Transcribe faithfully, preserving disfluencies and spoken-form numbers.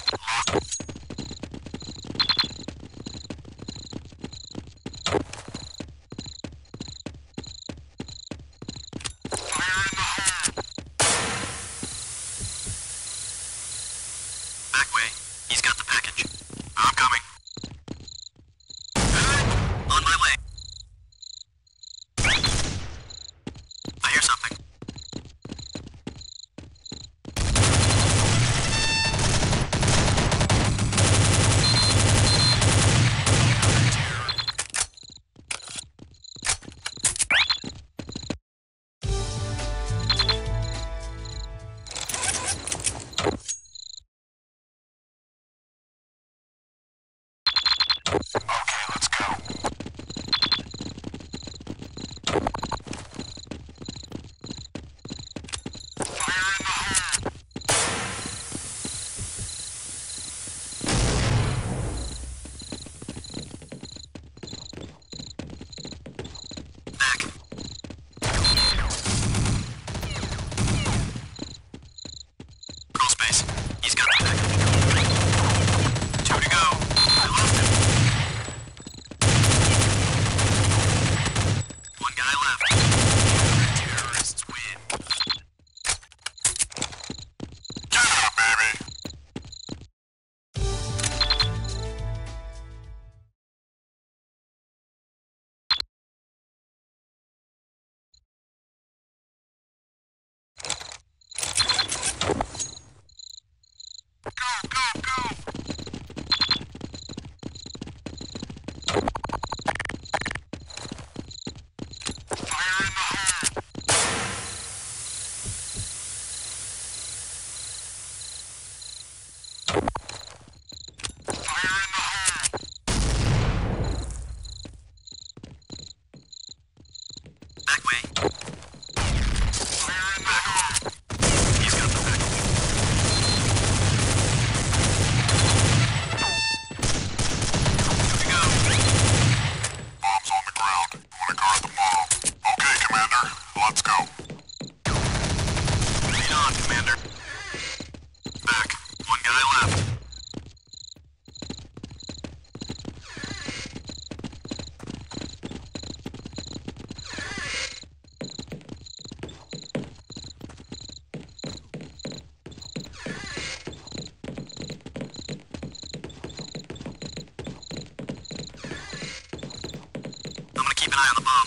Back way. He's got the package. I'm coming. On my way. I hear something. Okay, let's go. Fire in the hole! Back. Crawl space. He's got the package. Two to go. I lost him. One guy left. Terrorists win. Get up, baby! Go, go, go! Fire in the hole! Fire in the hole! Back way. Fire in the hole! He's got the package. Here we go. Bomb's on the ground. Wanna guard the bomb. Okay, Commander. Let's go. Lead on, Commander. Back. One guy left. I'm gonna keep an eye on the bomb.